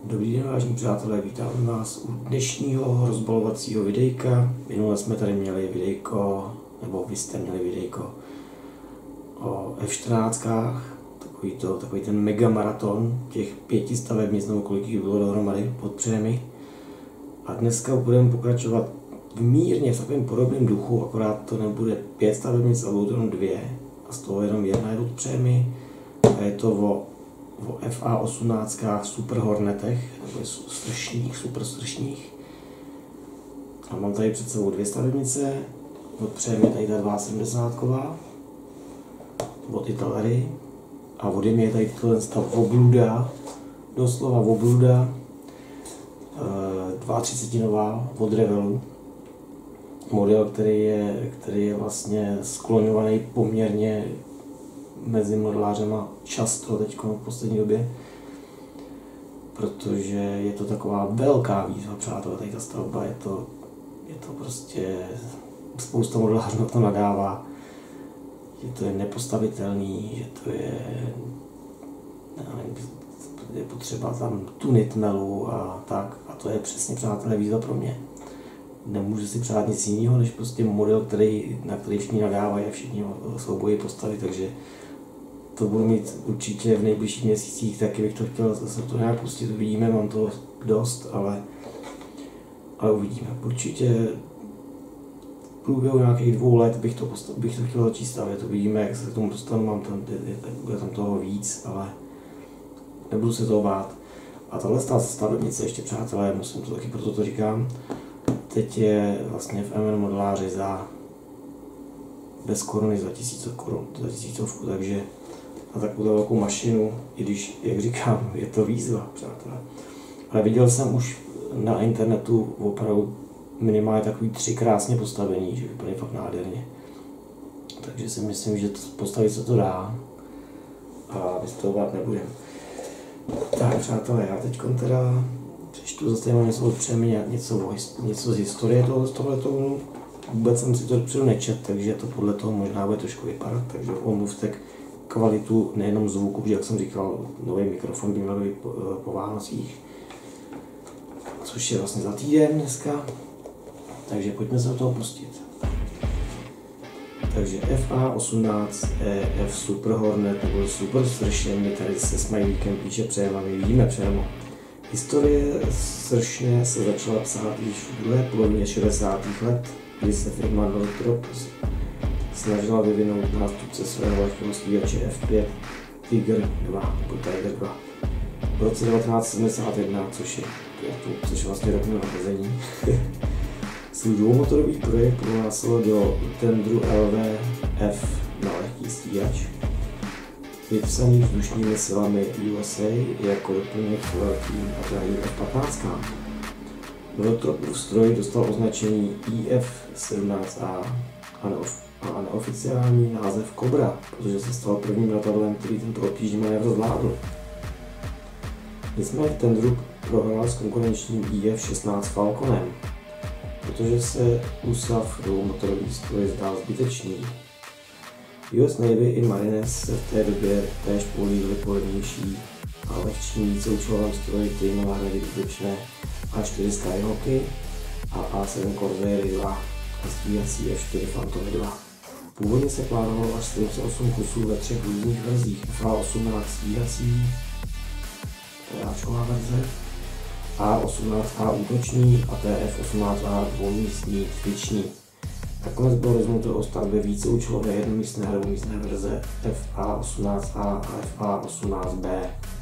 Dobrý den, vážení přátelé, vítám vás u dnešního rozbalovacího videjka. Minule jsme tady měli videjko, nebo vy jste měli videjko o F14, takový ten mega maraton těch 5 stavebnic, nebo kolik jich bylo dohromady pod Přemi. A dneska budeme pokračovat v mírně v takovém podobném duchu, akorát to nebude 5 stavebnic, ale budou to jenom 2. A z toho jenom jedna je pod Přemi. A je to o FA18 Super Hornetech, nebo stršních, super stršních. A mám tady před sebou 2 stavebnice, od Přemi tady ta 72, od Italery, a od je tady ten stav obluda, doslova obluda, 32 od Revelu. Model, který je vlastně skloňovaný poměrně mezi modelářema často teď v poslední době, protože je to taková velká výzva, přátelé, tady ta stavba, je to prostě, spousta modelářů na to nadává, že to je nepostavitelný, že to je potřeba tam tunit melu a tak, a to je přesně, přátelé, výzva pro mě. Nemůžu si přát nic jiného, než prostě model, na který všichni nadávají a všichni soubojí postavit, takže to budu mít určitě v nejbližších měsících, taky bych to chtěl se to nějak pustit, uvidíme, mám to dost, ale uvidíme. Určitě v průběhu nějakých 2 let bych to chtěl začít stavět, uvidíme, jak se k tomu dostanu, bude tam toho víc, ale nebudu se toho bát. A tahle stavebnice ještě, přátelé, musím to taky, proto to říkám, teď je vlastně v MN modeláři bez koruny za 1000 korun, za 1000, takže na takovou velkou mašinu, i když, jak říkám, je to výzva, přátelé. Ale viděl jsem už na internetu opravdu minimálně takový 3 krásně postavení, že vypadají fakt nádherně. Takže si myslím, že postavit se to dá a vystavovat nebudem. Tak, přátelé, já teď teda přečtu, zase mám něco od Přemi, něco z historie tohletomu. Vůbec jsem si to dopředu nečet, takže to podle toho možná bude trošku vypadat, takže omluvte kvalitu nejenom zvuku, protože jak jsem říkal, nový mikrofon by měl být po Vánocích, což je vlastně za týden dneska, takže pojďme se do toho pustit. Takže FA18 EF Super Hornet nebo Super Stršně, my tady se smajlíkem píše Přema, my vidíme Přemo. Historie Stršně se začala psát již v druhé polovině 60. let, kdy se firma Northrop snažila vyvinout nástupce svého lehkého stíhače F5 Tiger 2 nebo Tiger 2. V roce 1971, což je vlastně rok mého narození, svůj dvoumotorový projekt prohlásil do tendru LVF na lehký stíhač, vypsaný vzdušními silami USA jako doplněk k velkým a drahým F-15. Northropův stroj dostal označení IF-17A a neoficiální název Cobra, protože se stal prvním letadlem, který tento obtížný manévr zvládl. Nicméně tendru prohrál s konkurenčním IF-16 Falconem, protože se USAF dvoumotorový stroj zdál zbytečný. US Navy i Marines se v té době též políbily po levnější a lehčím víceúčelovém stroji, který nahradil útočné A4 Skyhawky a A7 Corvairy 2 a stíhací F4 Phantomy 2. Původně se plánovalo až 48 kusů ve 3 různých verzích: FA18 stíhací, to je Ačková verze, A18A útoční a TF18A dvoumístní cviční. Nakonec bylo rozhodnuto o stavbě víceúčelové jednomístné a dvoumístné verze FA18A a FA18B.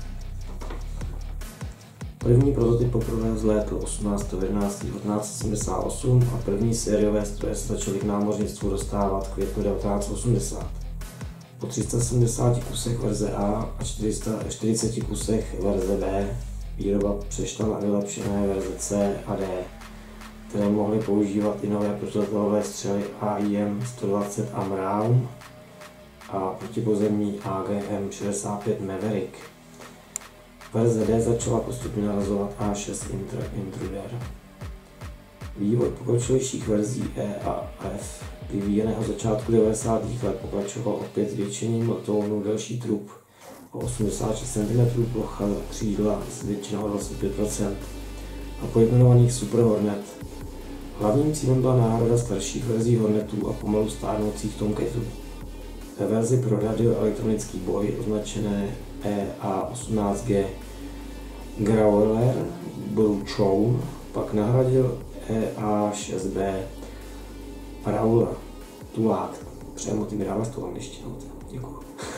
První prototyp poprvé vzlétl 18.11.1978 a první sériové stroje se začaly k námořnictvu dostávat v květnu 1980. Po 370 kusech verze A a 440 kusech verze B výroba přešla na vylepšené verze C a D, které mohly používat i nové protiletadlové střely AIM-120 AMRAAM a protipozemní AGM-65 Maverick. Verze D začala postupně narazovat A6 Intruder. Vývoj pokročilejších verzí E a F, vyvíjeného začátku 90. let, pokračoval opět zvětšením letounů delší trup o 86 cm, plocha křídla zvětšená o 25% a pojmenovaných Super Hornet. Hlavním cílem byla náhrada starších verzí Hornetů a pomalu stárnoucích Tomcatů. Ve verzi pro radioelektronický boj označené EA-18G Growler Bruchou pak nahradil EA-6B Prowler Tulák. Přemo ty mi dáváš tu angličtinu. Děkuju.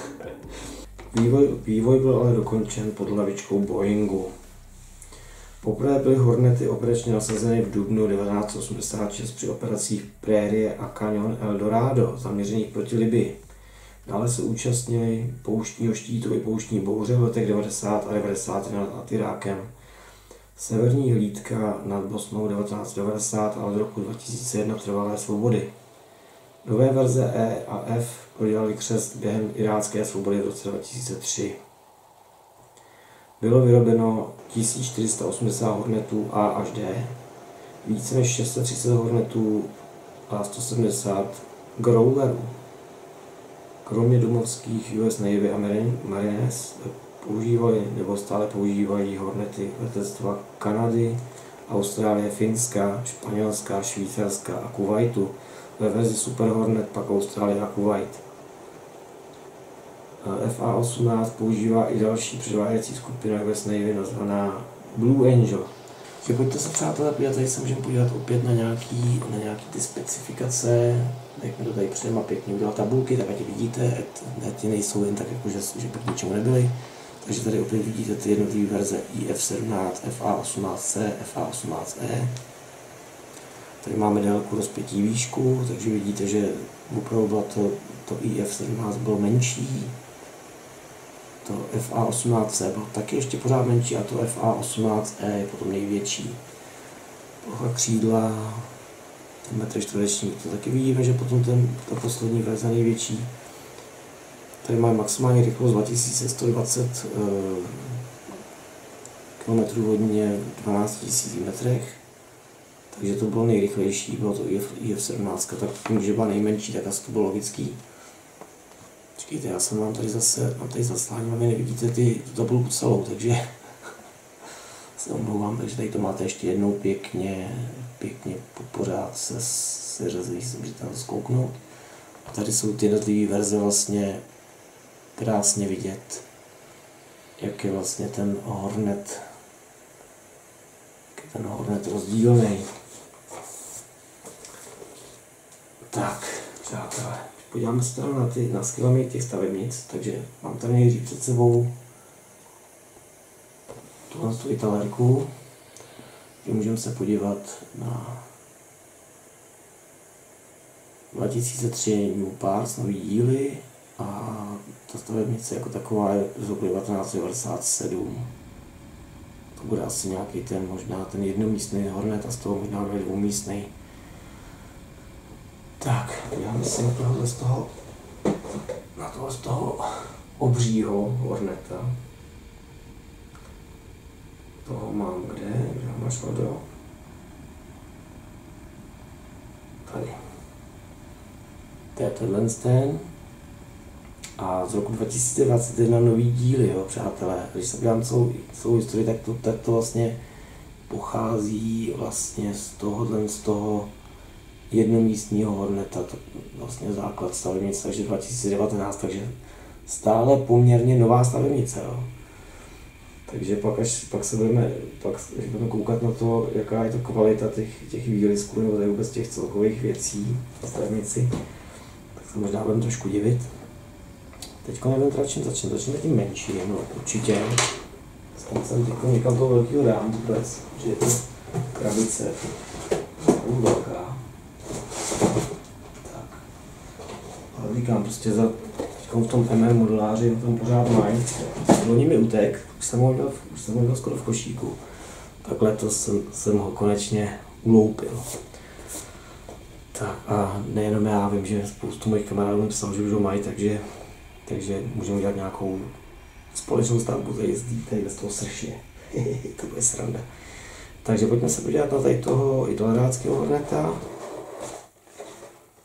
Vývoj byl ale dokončen pod hlavičkou Boeingu. Poprvé byly Hornety operačně nasazeny v dubnu 1986 při operacích Prairie a Canyon Eldorado zaměřených proti Libyi. Dále se účastnili pouštního štítu i pouštní bouře v letech 90 a 91 nad Irákem. Severní hlídka nad Bosnou 1990 a od roku 2001 trvalé svobody. Nové verze E a F prodělaly křest během irácké svobody v roce 2003. Bylo vyrobeno 1480 Hornetů A až D, více než 630 Hornetů a 170 Growlerů. Kromě domovských US Navy a Marines používali nebo stále používají Hornety letectva Kanady, Austrálie, Finska, Španělska, Švýcarska a Kuwaitu. Ve verzi Super Hornet pak Austrálie a Kuwait. FA-18 používá i další předváděcí skupina US Navy nazvaná Blue Angel. Takže pojďte se, přátelé, podívat, tady se můžeme podívat opět na nějaký ty specifikace. Jak mi to tady předem a pěkně udělal tabulky, tak ať vidíte, ať nejsou jen tak, jako že by k ničemu nebyly. Takže tady opět vidíte ty jednotlivé verze IF-17, FA-18C, FA-18E. Tady máme délku, rozpětí, výšku, takže vidíte, že opravdu bylo to IF-17 bylo menší. To FA-18C bylo taky ještě pořád menší a to FA-18E je potom největší. Plocha křídla, ten metr čtvereční, to taky vidíme, že potom ta poslední verze největší. Tady máme maximální rychlost 2120 km hodině v 12 000 metrech. Takže to bylo nejrychlejší, bylo to IF-17, tak tím, že byla nejmenší, tak asi to bylo logický. Počkejte, já jsem vám tady zase, mám tady zaslání, vám nevidíte tu tabulku celou, takže se omlouvám, takže tady to máte ještě jednou pěkně pořád se řezí, si můžete tam zkouknout. A tady jsou ty jednotlivé verze vlastně krásně vidět, jak je vlastně ten Hornet rozdílný. Tak, přátelé, podíváme se teda na skillami těch stavebnic, takže mám tady nejdřív před sebou tu italerku, kde můžeme se podívat na 2003 New Parts, nový díly, a ta stavebnice jako taková je z roku 1997. To bude asi nějaký možná ten jednomístný Hornet a z toho možná bude dvoumístný. Tak, podíváme se na tohle z toho obřího Horneta. Toho mám kde máš vodo? Tady. To je tenhle ten. A z roku 2021 nový díly, jo, přátelé. Když se podívám celou historii, tak to vlastně pochází vlastně z toho jednomístního Horneta, to vlastně základ stavebnice, takže 2019, takže stále poměrně nová stavebnice, jo. Takže pak se budeme koukat na to, jaká je to kvalita těch výlisků nebo vůbec těch celkových věcí v stavebnici, tak se možná budeme trošku divit. Teď nevím, začneme tím menším, no určitě. Jsem teď někam toho velkého dám vůbec, že je to krabice velká. Tak. Ale říkám, prostě v tom MR modeláři na tom pořád mají. Loni mi utek, už jsem ho měl skoro v košíku. Tak letos jsem ho konečně uloupil. Tak a nejenom já, vím, že spoustu mojich kamarádů mi psal, že už ho mají, takže můžeme udělat nějakou společnou stavbu zajezdí tady bez toho srště. To bude sranda. Takže pojďme se podívat na tady toho idoleráckého Horneta.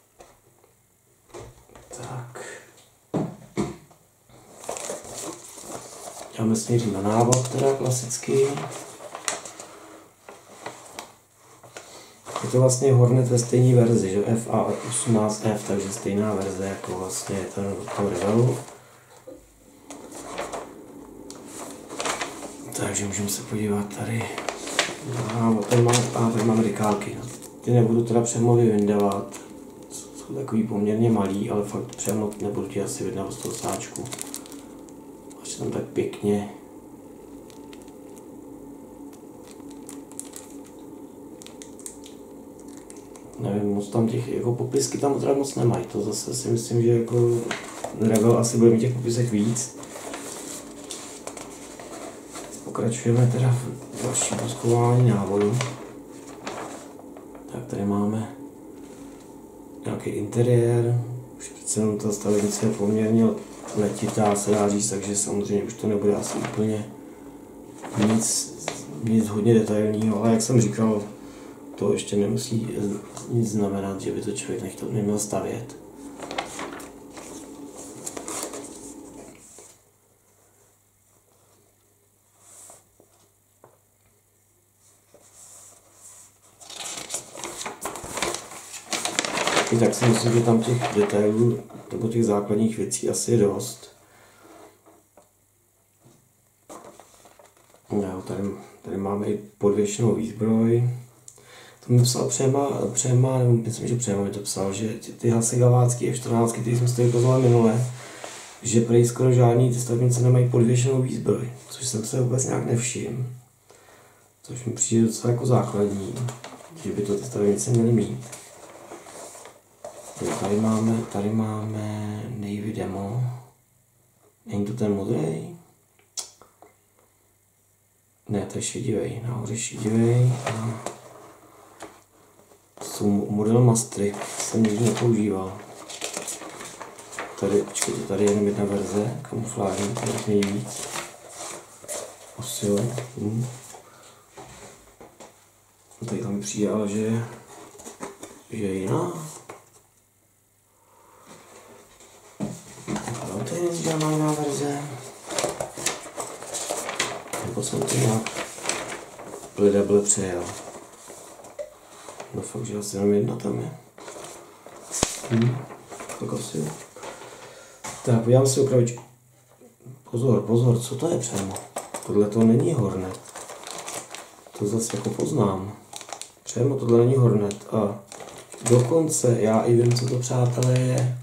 Tak. Máme směřím na návod, teda klasicky. Je to vlastně Hornet ve stejné verzi, že FA18F, takže stejná verze jako vlastně toho Revelu. Takže můžeme se podívat tady. Tady máme dekálky. Ty nebudu teda přemově vyndávat. Jsou takový poměrně malý, ale fakt přemo nebudu ti asi vyndávat z toho sáčku. Až tam tak pěkně. Nevím, moc tam těch jako popisky tam teda moc nemají. To zase si myslím, že jako Revel asi bude mít těch popisek víc. Pokračujeme teda v dalším prozkoumání návodu. Tak tady máme nějaký interiér. Už přece jenom ta stavenice je poměrně letitá, se dá říct, takže samozřejmě už to nebude asi úplně nic hodně detailního, ale jak jsem říkal, to ještě nemusí nic znamenat, že by to člověk neměl stavět. I tak si myslím, že tam těch detailů nebo těch základních věcí asi je dost. No, tady máme i podvěšenou výzbroj. To mi psal Přema, nebo myslím, že Přema mi to psal, že ty Hasegavácký F14, které jsme si ukazovali minule, že prý skoro žádný ty stavebnice nemají podvěšenou výzbroj, což jsem se vůbec nějak nevšiml. Což mi přijde docela jako základní, že by to ty stavebnice měly mít. Tady máme Navy Demo. Není to ten modrý? Ne, to je šedivej, nahoře šedivej. To jsou model Mastry, jsem nikdy nepoužíval. Počkejte, tady je jenom jedna verze, kamuflážní, to je nejvíc. Asi jo. Tady tam mi přijde, ale že je jiná. To je žádná jiná verze. Nebo jsem to nějak blede přejel. No fakt, že asi jenom jedna tam je. Tak asi jo. Tak, podívám si opravičku. Pozor, co to je Přemo? Tohle to není Hornet. To zase jako poznám. Přemo, tohle není Hornet. A dokonce já i vím, co to, přátelé, je.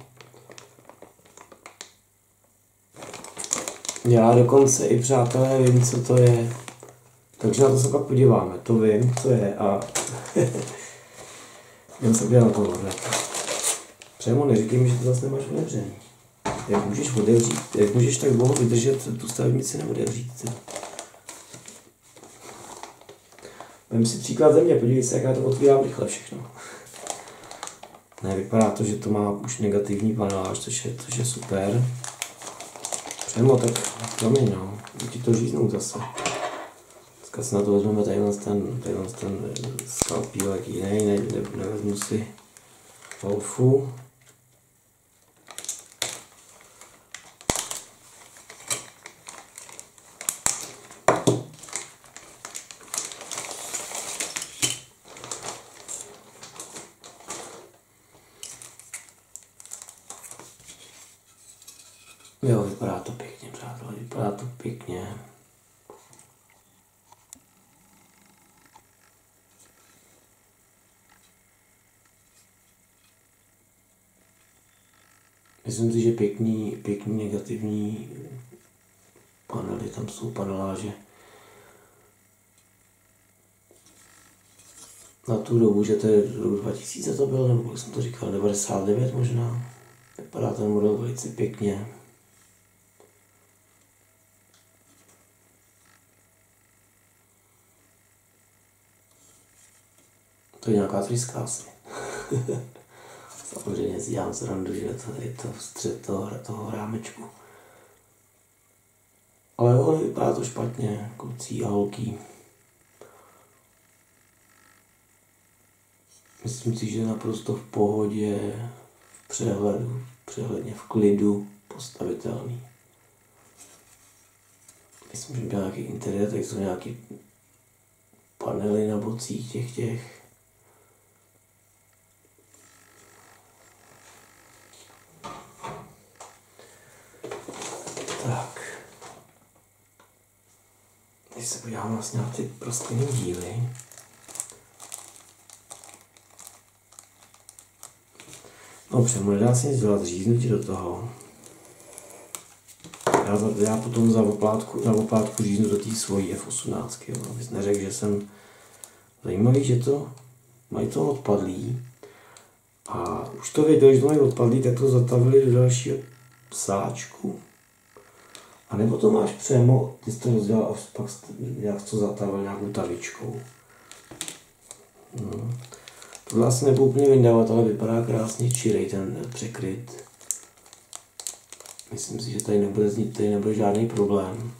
Já dokonce i, přátelé, vím, co to je. Takže na to se pak podíváme. To vím, co je a jdem se podívat na to Hornet. Přemo, neříkej mi, že to zase nemáš otevřený. Jak můžeš tak dlouho vydržet tu stavebnici neotevřít? Vem si příklad ze mě, podívej se, jak já to otvírám rychle všechno. Ne, vypadá to, že to má už negativní paneláž, což je super. Přemo, tak promiň, no, ti to říznou zase. Dneska si na to vezmeme ten skalpílek jiný, nevezmu si Wolfu. Jo, vypadá to pěkně, přátelé, vypadá to pěkně. Myslím si, že pěkný negativní panely, tam jsou paneláže. Na tu dobu, že to je rok 2000 to bylo, nebo jak jsem to říkal, 99 možná. Vypadá ten model velice pěkně. To je nějaká tryska asi. Samozřejmě si dělám srandu, že to je to střed toho rámečku. Ale ono vypadá to špatně, kluci a holky. Myslím si, že je naprosto v pohodě, v přehledně v klidu postavitelný. myslím, že byl nějaký interiér, tak jsou nějaký panely na bocích těch. Tak. Když se podívám vlastně na ty prosklené díly. No přemo, nedá se nic dělat, říznutí do toho. Já potom na oplátku říznu do té svojí F18, jo, abys neřekl, že jsem zajímavý, že to mají to odpadlý. A už to věděli, že to mají odpadlý, tak to zatavili do dalšího sáčku. A nebo to máš přemo, ty jsi to rozdělal a pak jak to zatavil nějakou tavičkou. No. Tohle asi nebudu úplně vyndávat, ale vypadá krásně čirej ten překryt. Myslím si, že tady nebude žádný problém.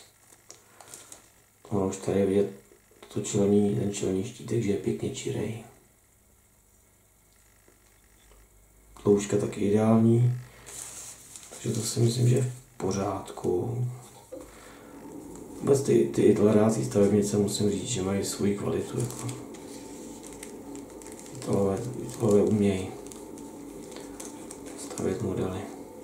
No, už tady je vidět ten čelní štítek, že je pěkně čirej. Tloušťka taky ideální. Takže to si myslím, že je v pořádku. Vůbec ty dohledácí stavebnice musím říct, že mají svoji kvalitu. Jako. Tohle umějí stavět modely.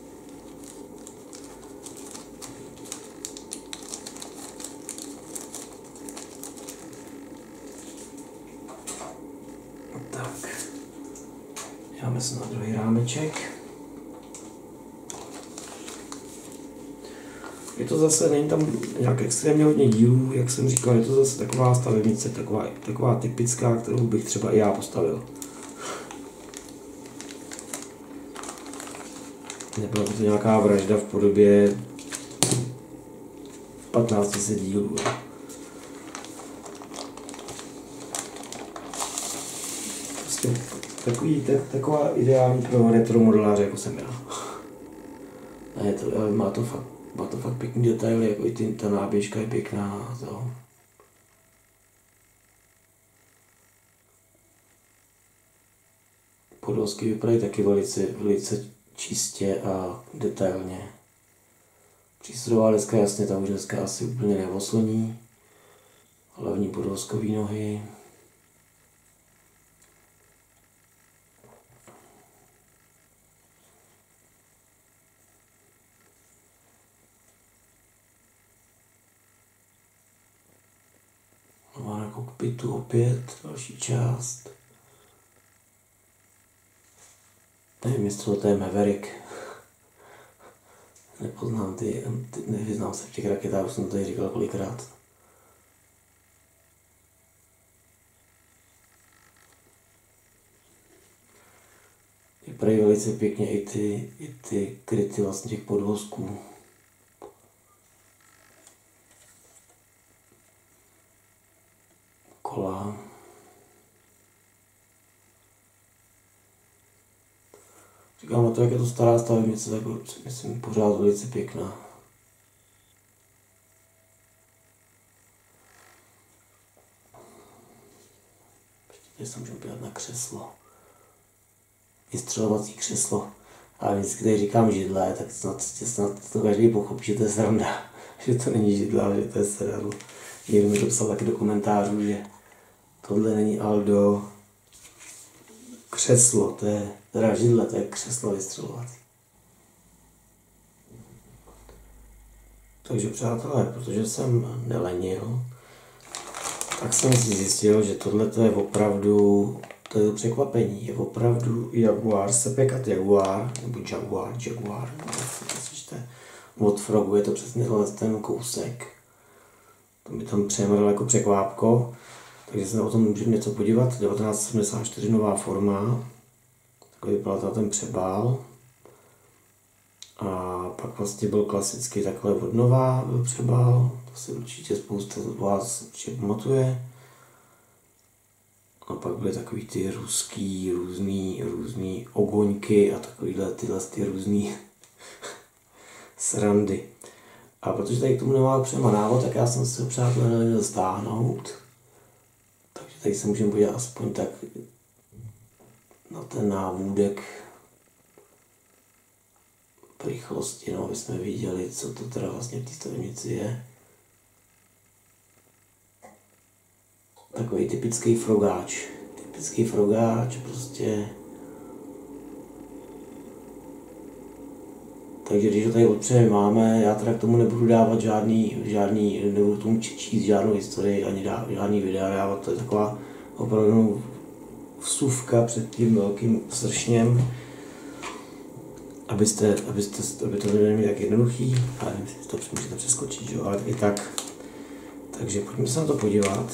Tak, dáme se na druhý rámeček. Je to zase, není tam nějak extrémně hodně dílů, jak jsem říkal, je to zase taková stavebnice, taková typická, kterou bych třeba i já postavil. Nebyla to nějaká vražda v podobě 1500 dílů. Prostě taková ideální pro retro modeláře, jako jsem já. Ne, ale má to fakt pěkný detaily, jako i ta náběžka je pěkná. To. Podvozky vypadají taky velice čistě a detailně. Přístrojová deska, jasně, ta už dneska asi úplně neosloní. Hlavní podvozkový nohy. Na kokpitu opět další část. Nevím, jestli to je Maverick. Nepoznám nevyznám se v těch raketách, už jsem to tady říkal kolikrát. Vypadají velice pěkně i ty kryty vlastně těch podvozků. Kola. Říkám na to, jak je to stará stavebnice, tak myslím pořád velice pěkná. Ještě se můžu podívat na křeslo. Vystřelovací křeslo. A vždycky tady říkám židle, tak snad to každý pochopí, že to je sranda. Že to není židle, ale že to je sedadlo. Někdo mi to psal taky do komentářů, že tohle není Aldo křeslo, to je teda židle, to je křeslo vystřelovací. Takže přátelé, protože jsem nelenil, tak jsem si zjistil, že tohle je opravdu, to je překvapení, je opravdu Jaguar, Sepekat Jaguar, nebo Jaguar, od Frogu, je to přesně ten kousek. To mi tam přejmenul jako překvápko, takže se o tom můžeme něco podívat. 1974 nová forma, takový vypadal ten přebál. A pak vlastně byl klasicky takhle od nová byl přebál, to si určitě spousta z vás určitě pamatuje. A pak byly takový ty ruský, různý ogoňky a tyhle různý srandy. A protože tady k tomu nemá přímo návod, tak já jsem si ho přátelé neměl stáhnout. Takže tady se můžeme podívat aspoň tak na ten návůdek v rychlosti, no, aby jsme viděli, co to teda vlastně v té stavebnici je. Takový typický frogáč. Typický frogáč prostě. Takže když ho tady odpřeme máme, já teda k tomu nebudu dávat žádný nebudu k tomu číst žádnou historii, ani žádný videa dávat, to je taková opravdu vsuvka před tím velkým sršněm, aby to neměli mít tak jednoduchý, ale nevím, to můžete přeskočit, jo, ale i tak. Takže pojďme se na to podívat.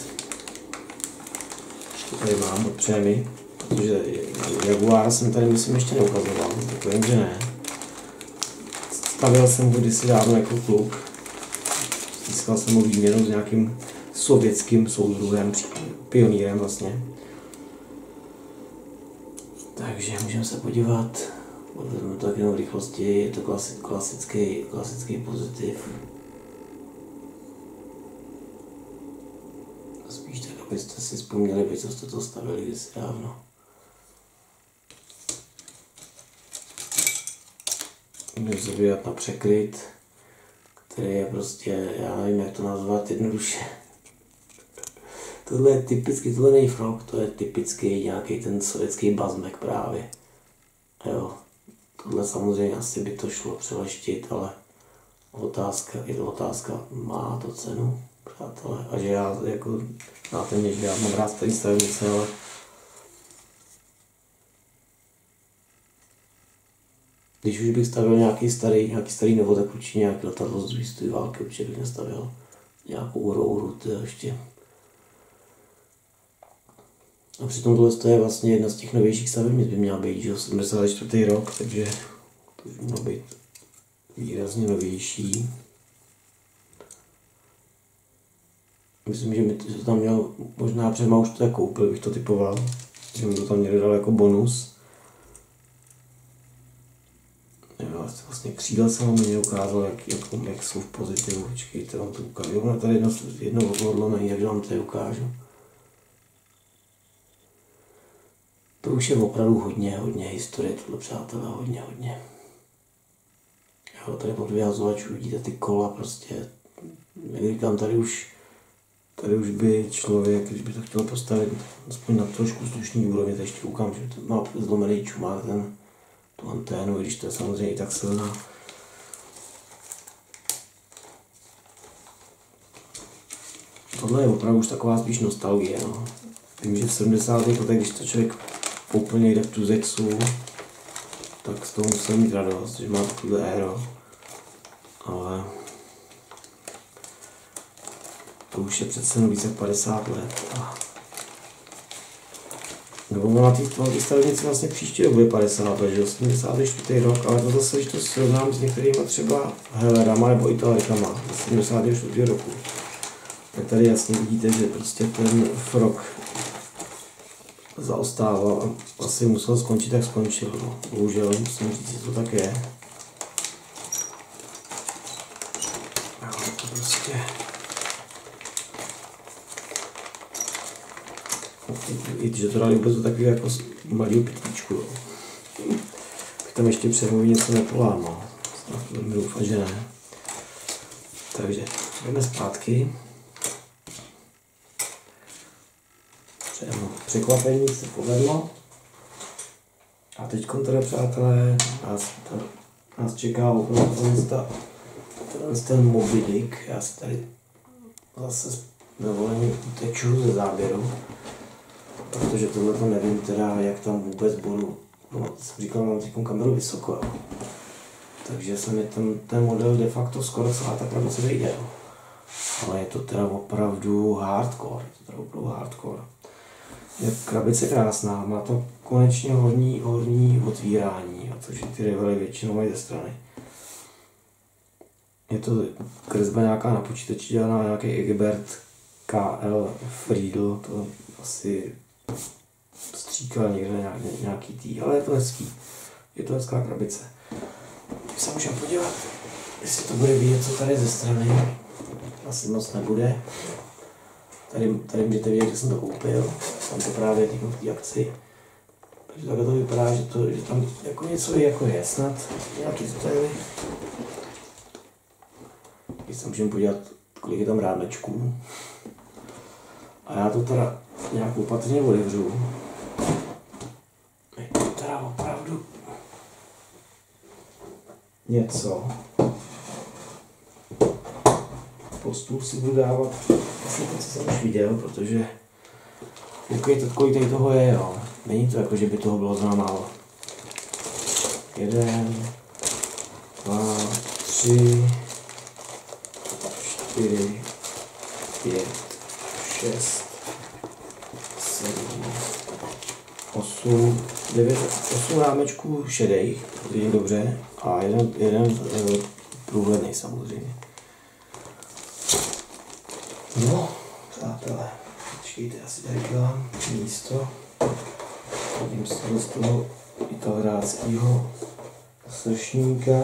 To tady mám odpřemy, protože Jaguar jsem tady myslím ještě neukazoval, tak vím, že ne. Stavěl jsem ho kdysi dávno jako kluk. Získal jsem ho výměnu s nějakým sovětským soudruhem, pionýrem vlastně. Takže můžeme se podívat, vezmeme to tak jenom v rychlosti, je to klasický pozitiv. Spíš tak, abyste si vzpomněli, vy co jste to stavili kdysi dávno. Můžeme se podívat na překryt, který je prostě, já nevím jak to nazvat jednoduše. Tohle je typický, tohle není frog, to je typický nějaký ten sovětský bazmek právě. Jo, tohle samozřejmě asi by to šlo přeleštit, ale je to otázka, má to cenu, přátelé. A že já jako, znáte mě, že já mám rád starý stavebnice, ale když už bych stavil nějaký starý nebo tak určitě nějaký letadlo z druhé světové války, určitě bych nestavil nějakou rouru, to je ještě. A přitom tohle je vlastně jedna z těch novějších stavebnic, by měla být, že 74. rok, takže to by mělo být výrazně novější. Myslím, že mi to tam měl, možná předma už to tak koupil, bych to typoval, že mi to tam někdo dal jako bonus. Vlastně křídla jsem vám neukázal, jak jsou v pozitivu. Počkejte, vám to ukážu. Jo, tady jedno odlomený, jak vám to ukážu. To už je opravdu hodně historie, tohle přátelé, hodně. Jo, tady pod vyhazovačů vidíte ty kola prostě. Jak říkám, tady už by člověk, když by to chtěl postavit aspoň na trošku slušný úrovni, tak ještě koukám, že to má zlomený čumák tu anténu, i když to je samozřejmě i tak silná. Tohle je opravdu už taková spíš nostalgie. No. Vím, že v 70. letech, když to člověk úplně jde v tu Zexu, tak z toho musel mít radost, že má takovýhle aero. Ale to už je přece jenom více jak 50 let. Nebo na té stavebnici vlastně příště bude 50, takže 84. rok, ale to zase, když to srovnám s některýma třeba Hellerama nebo Italikama z 74. roku, tak tady jasně vidíte, že prostě ten frog zaostával a asi musel skončit, jak skončil. No. Bohužel, musím říct, že to tak je. To prostě... I že to dali vůbec do takového jako malého pytlíčku. Bych tam ještě přemluví něco nepolámal. Snad doufám, že ne. Takže jdeme zpátky. Překvapení se povedlo. A teď teda, přátelé, nás čeká ten Moby Dick. Já si tady zase dovolím uteču ze záběru. Protože tohle to nevím teda, jak tam vůbec budu. No, jsem říkal, mám teď kameru vysoko. Takže se mi ten model de facto skoro celá ta krabice vejde. Ale je to teda opravdu hardcore. Je krabice krásná, má to konečně horní otvírání, a to, že ty rively většinou mají ze strany. Je to kresba nějaká na počítači, dělaná nějaký Egbert KL Friedl, to asi stříkal někde nějaký tý, ale je to hezký. Je to hezká krabice. Teď se můžeme podívat, jestli to bude vidět, co tady ze strany. Asi moc nebude. Tady můžete vidět, že jsem to koupil. Tam to právě teď v té akci. Takže takhle to vypadá, že tam jako něco jako je snad. Nějaký detaily. Když se můžeme podívat, kolik je tam rámečků. A já to teda nějak opatrně odevřu. Je to teda opravdu něco. Postup si budu dávat asi to, co jsem už viděl, protože kolik tady toho je, jo. Není to jako, že by toho bylo zrovna málo. 1, 2, 3, 4, 5, 6, 7, 8, 9, 8 rámečků šedejch, je dobře, a jeden průhledný samozřejmě. No, přátelé, počkejte, já si tady dělám místo. Hodím se z toho italráckého sršníka.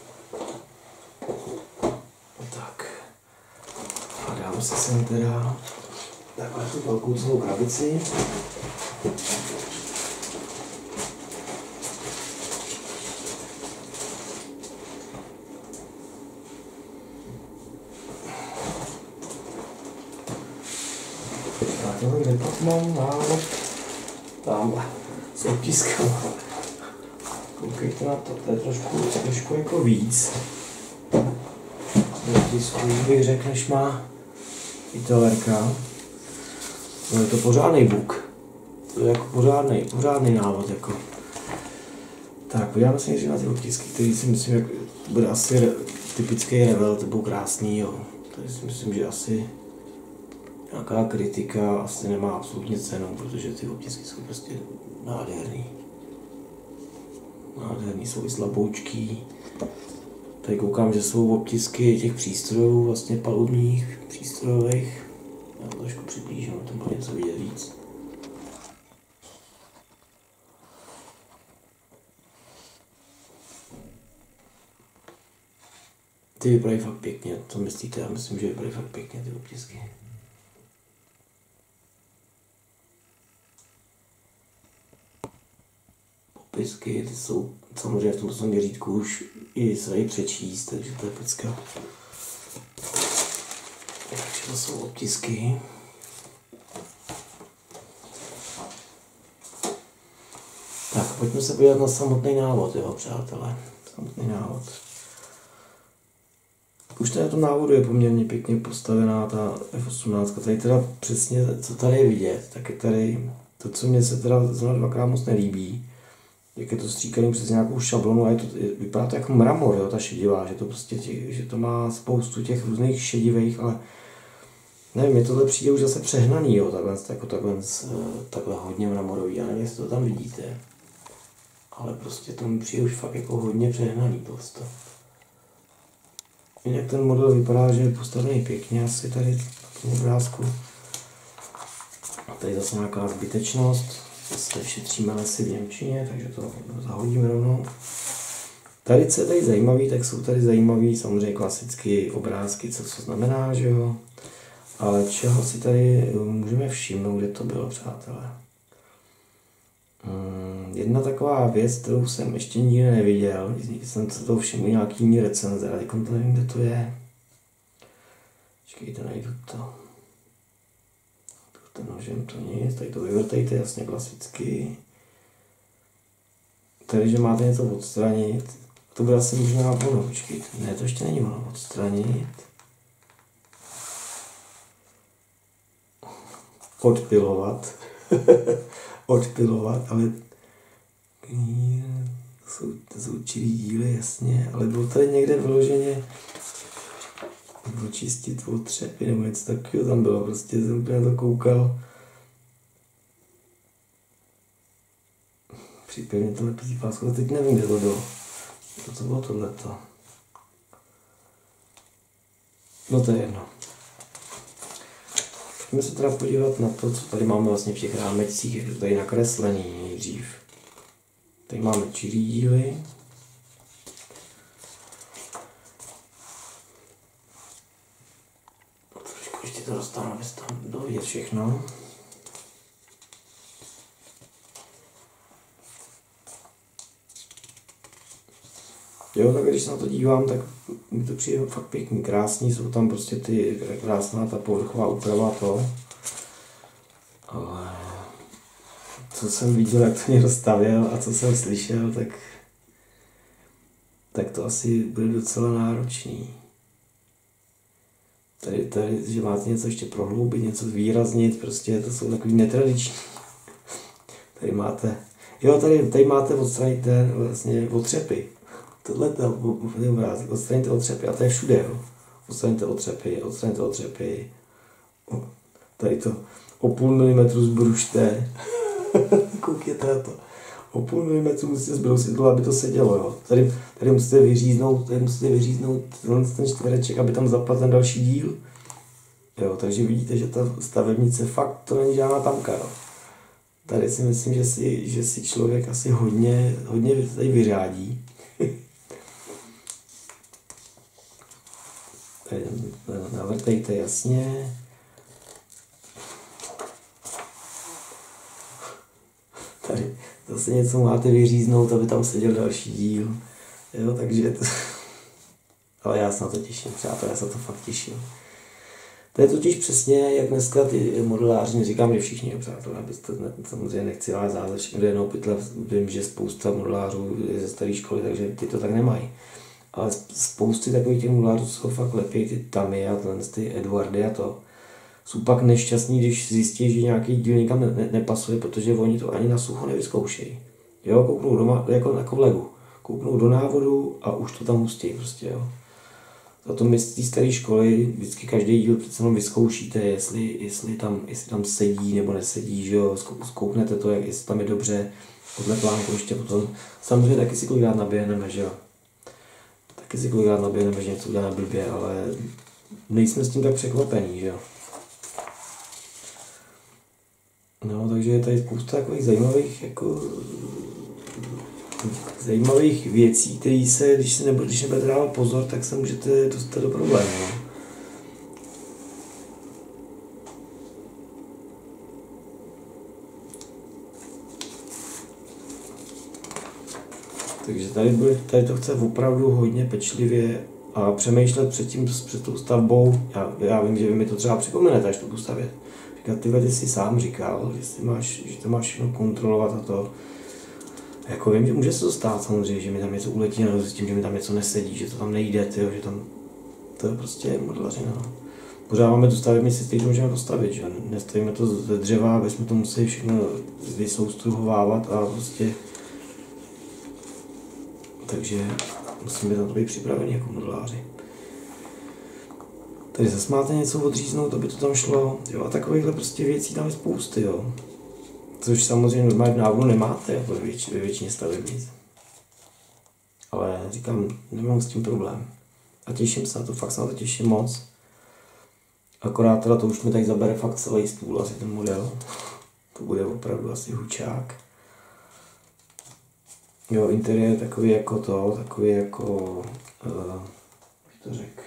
Tak. A dám si sem teda takhle tu velkou celou krabici. Kde pak mám návod? Tamhle. S otiskama. Koukejte na to, to je trošku jako víc. Otisku bych řekl, než má italerka. No je to pořádný buk. To je jako pořádný návod jako. Tak, podíváme se nejdřív na ty otisky, který si myslím, jak bude asi typický revel, to byl krásný, jo. Tady si myslím, že asi nějaká kritika asi nemá absolutně cenu, protože ty otisky jsou prostě nádherný. Nádherný, jsou i slaboučký. Tady koukám, že jsou otisky těch přístrojů, vlastně palubních, přístrojových. Já to trošku přiblížím, to bude něco vidět víc. Ty vypadají fakt pěkně, co myslíte? Já myslím, že vypadají fakt pěkně ty otisky. Popisky, ty jsou samozřejmě v tomto měřítku už i se dají přečíst, takže to je pecka. Takže to jsou otisky. Tak, pojďme se podívat na samotný návod, jo, přátelé. Samotný návod. Už tady na tom návodu je poměrně pěkně postavená ta F18. Tady teda přesně, co tady je vidět, tak je tady to, co mě se teda zrovna dvakrát moc nelíbí, jak je to stříkaný přes nějakou šablonu a vypadá to jako mramor, jo, ta šedivá, že to prostě že to má spoustu těch různých šedivých, ale nevím, mě tohle přijde už zase přehnaný, jo, takhle hodně mramorový, já nevím, jestli to tam vidíte, ale prostě to mi přijde už fakt jako hodně přehnaný tohle. Jinak ten model vypadá, že je postavený pěkně, asi tady na tom obrázku. A tady zase nějaká zbytečnost, zase šetříme lesy v němčině, takže to zahodíme rovnou. Tady, co je tady zajímavý, tak jsou tady zajímavý samozřejmě klasické obrázky, co znamená, že jo. Ale čeho si tady můžeme všimnout, kde to bylo, přátelé. Jedna taková věc, kterou jsem ještě nikdy neviděl, jsem se toho všiml nějaký jiný recenze, ale to nevím, kde to je. Počkejte, najdu to. Ten nožem to nic, tady to vyvrtejte jasně klasicky. Tady, že máte něco odstranit, to bude asi možná ono, počkejte, ne, to ještě není ono, odstranit. Odpilovat. Odpilovat, ale to jsou čirý díly, jasně, ale bylo tady někde vyloženě očistit od třepy nebo něco takového tam bylo, prostě jsem úplně na to koukal. Připevně to lepší pásku, teď nevím, kde to bylo. To bylo tohleto. No to je jedno. Pojďme se teda podívat na to, co tady máme vlastně v těch rámečcích, jak je to tady nakreslený nejdřív. Tady máme čirý díly. Trošku ještě to dostanu, aby se tam bylo vidět všechno. Jo, tak když se na to dívám, tak mi to přijde fakt pěkný, krásný, jsou tam prostě ty krásná ta povrchová úprava to. co jsem viděl, jak to někdo stavěl a co jsem slyšel, tak to asi bude docela náročný. Tady, že máte něco ještě prohloubit, něco zvýraznit, prostě to jsou takový netradiční. Tady máte, tady máte odstranit vlastně otřepy. Tohle je obrázek, odstraňte otřepy a to je všude, jo. Odstraňte otřepy. Tady to o 0,5 milimetru zbrušte. Koukněte na to. O 0,5 milimetru musíte zbrousit, aby to sedělo, jo. Tady musíte vyříznout ten čtvereček, aby tam zapadl ten další díl. Jo, takže vidíte, že ta stavebnice fakt to není žádná tamka, jo. Tady si myslím, že si člověk asi hodně tady vyřádí. Tady navrtejte jasně. Tady zase něco máte vyříznout, aby tam seděl další díl. Jo, takže to... Ale já se na to těším, přátelé, já se na to fakt těším. To je totiž přesně, jak dneska ty modeláři, neříkám, že všichni, přátelé, samozřejmě nechci vás zázat všechny do jednoho pytle, vím, že spousta modelářů je ze staré školy, takže ty to tak nemají. Ale spousty takových těch modelářů jsou fakt lepší, ty Tamy a ty Eduardy a to. Jsou pak nešťastní, když zjistí, že nějaký díl nikam nepasuje, protože oni to ani na sucho nevyzkoušejí. Jo, kouknou doma, jako v Legu. Kouknou do návodu a už to tam hustí prostě, jo. Zato my z té staré školy vždycky každý díl přece jenom vyzkoušíte, jestli tam sedí nebo nesedí, že jo, zkouknete to, jestli tam je dobře, podle plánku ještě potom. Samozřejmě taky si kolikrát naběhneme, že jo. Taky si kolikrát naběhneme, že něco uděláme blbě, ale nejsme s tím tak překvapení, že jo. No, takže je tady spousta takových zajímavých věcí, které se, když nebudete dávat pozor, tak se můžete dostat do problémů. No. Takže tady to chce opravdu hodně pečlivě a přemýšlet před tou stavbou. Já vím, že vy mi to třeba připomenete, až to budu stavět. Říkat, ty jsi sám říkal, že to máš všechno kontrolovat a to. Jako vím, že může se to stát samozřejmě, že mi tam něco uletí a zjistím, že mi tam něco nesedí, že to tam nejde, tyjo, že tam... To je prostě modelařina. Pořád máme tu stavebnici, z kterou můžeme postavit, že nestavíme to ze dřeva, aby jsme to museli všechno vysoustruhovávat a prostě... Takže musíme na to být připraveni jako modeláři. Tady zase máte něco odříznout, aby to tam šlo, jo, a takovýchhle prostě věcí tam je spousty, jo. Což samozřejmě normálně v návodu nemáte, jako ve většině stavebnic. Ale říkám, nemám s tím problém. A těším se na to, fakt se na to těším moc. Akorát teda to už mi tady zabere fakt celý stůl, asi ten model. To bude opravdu asi hučák. Jo, interiér je takový jako jak to řekl,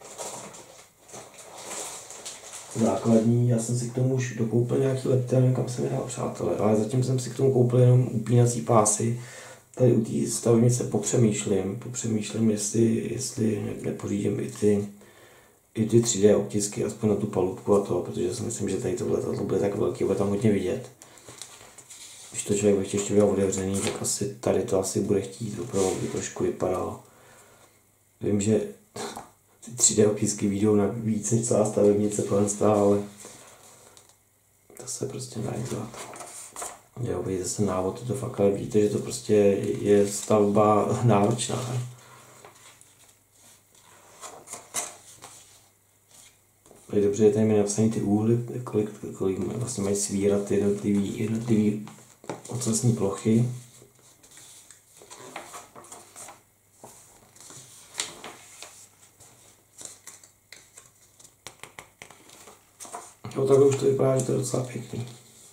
základní. Já jsem si k tomu už dokoupil nějaký leptel, kam jsem je dal, přátelé, ale zatím jsem si k tomu koupil jenom upínací pásy. Tady u té stavebnice popřemýšlím, jestli nepořídím i ty 3D obtisky, aspoň na tu palubku a to, protože si myslím, že tady to bude tak velký, bude tam hodně vidět. Když to člověk bude chtít ještě otevřený, tak asi tady to asi bude chtít opravdu, aby trošku vypadalo. Vím, že ty 3D obtisky vyjdou na víc než celá stavebnice tohle, ale to se prostě nedá dělat. Jo, vidíte se návod, to fakt, ale vidíte, že to prostě je stavba náročná. Je dobře, je tady mi napsaný ty úhly, kolik vlastně mají svírat jednotlivý ocasní plochy. Jo, takhle už to vypadá, že to je docela pěkný.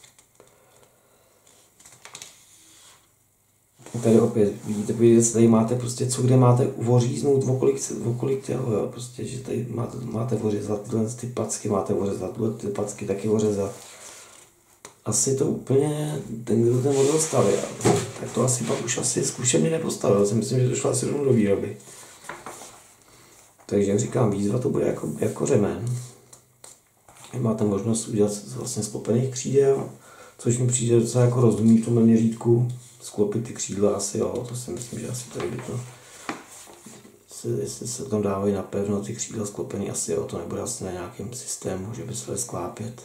Tady opět vidíte, tady máte prostě co, kde máte oříznout okolik toho, jo, prostě, že tady máte ořezat tyhle ty packy, máte ořezat ty packy taky ořezat. Asi to úplně, kdo ten model stavil, tak to asi pak už asi zkušeně nepostavil, si myslím, že to šlo asi rovnou do výroby. Takže jak říkám, výzva to bude jako řemen. Máte možnost udělat vlastně sklopených křídel, což mi přijde docela jako rozumný v tomhle měřítku. Sklopit ty křídla asi jo, to si myslím, že asi tady by to, jestli se tam dávají napevno ty křídla sklopený, asi jo, to nebude asi na nějakém systému, že by se dali sklápět.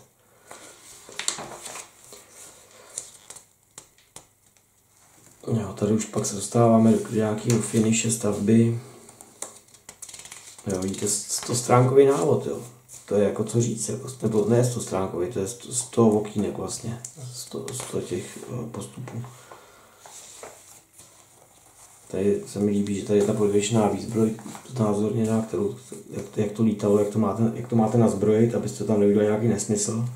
Jo, tady už pak se dostáváme do nějakého finishe stavby. Jo, vidíte, 100stránkový návod, jo. To je jako co říct, jako, nebo ne 100stránkový, to je 100 okýnek vlastně, 100 těch postupů. Tady se mi líbí, že tady je ta podvěšená výzbroj znázorněná, kterou, jak to lítalo, jak to máte nazbrojit, abyste tam neviděli nějaký nesmysl.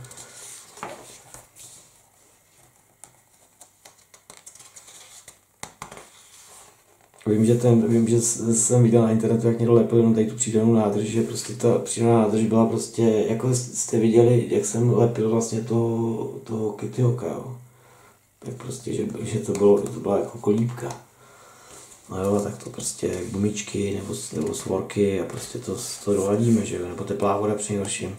Vím, že jsem viděl na internetu, jak někdo lepil jenom tady tu přídavnou nádrž, že prostě ta přídavná nádrž byla prostě, jako jste viděli, jak jsem lepil vlastně toho Kitty Hawka, jo. Tak prostě, že to byla jako kolíbka. No jo, tak to prostě gumičky nebo svorky a prostě to doladíme, že jo, nebo teplá voda při nejhorším.